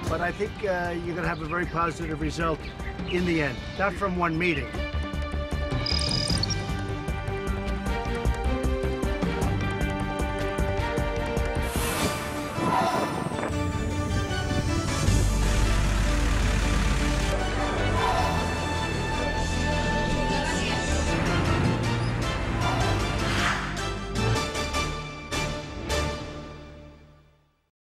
but I think you're going to have a very positive result in the end, not from one meeting.